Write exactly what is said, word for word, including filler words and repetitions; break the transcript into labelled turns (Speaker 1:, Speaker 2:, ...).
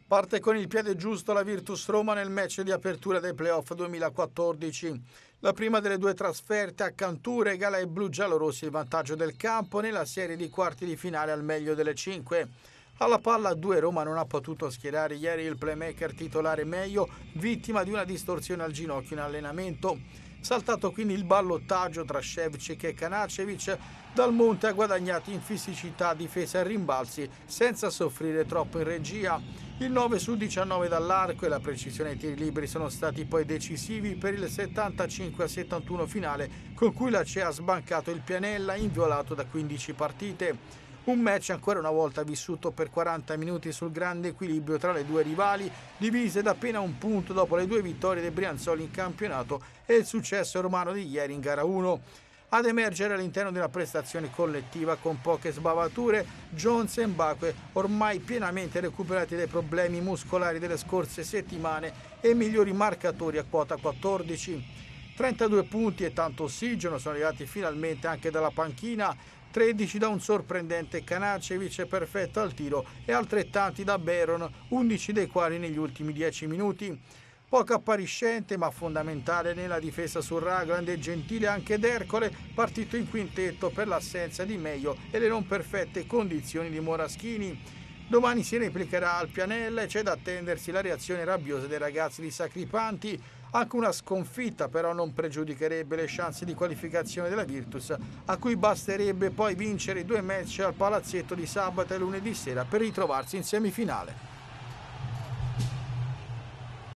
Speaker 1: Parte con il piede giusto la Virtus Roma nel match di apertura dei playoff duemilaquattordici. La prima delle due trasferte a Cantù regala ai blu giallorossi il vantaggio del campo nella serie di quarti di finale al meglio delle cinque. Alla palla a due Roma non ha potuto schierare ieri il playmaker titolare Meio, vittima di una distorsione al ginocchio in allenamento. Saltato quindi il ballottaggio tra Ševčík e Kanačević, Dal Monte ha guadagnato in fisicità, difesa e rimbalzi senza soffrire troppo in regia. Il nove su diciannove dall'arco e la precisione ai tiri liberi sono stati poi decisivi per il settantacinque a settantuno finale con cui la C E ha sbancato il Pianella inviolato da quindici partite. Un match ancora una volta vissuto per quaranta minuti sul grande equilibrio tra le due rivali, divise da appena un punto dopo le due vittorie dei Brianzoli in campionato e il successo romano di ieri in gara uno. Ad emergere all'interno di una prestazione collettiva con poche sbavature, Jones e Mbakwe, ormai pienamente recuperati dai problemi muscolari delle scorse settimane e migliori marcatori a quota quattordici. trentadue punti e tanto ossigeno sono arrivati finalmente anche dalla panchina, tredici da un sorprendente Kanačević perfetto al tiro e altrettanti da Beron, undici dei quali negli ultimi dieci minuti. Poco appariscente ma fondamentale nella difesa su Ragland e gentile anche D'Ercole, partito in quintetto per l'assenza di Meio e le non perfette condizioni di Moraschini. Domani si replicherà al Pianella e c'è da attendersi la reazione rabbiosa dei ragazzi di Sacripanti. Anche una sconfitta però non pregiudicherebbe le chance di qualificazione della Virtus, a cui basterebbe poi vincere i due match al palazzetto di sabato e lunedì sera per ritrovarsi in semifinale.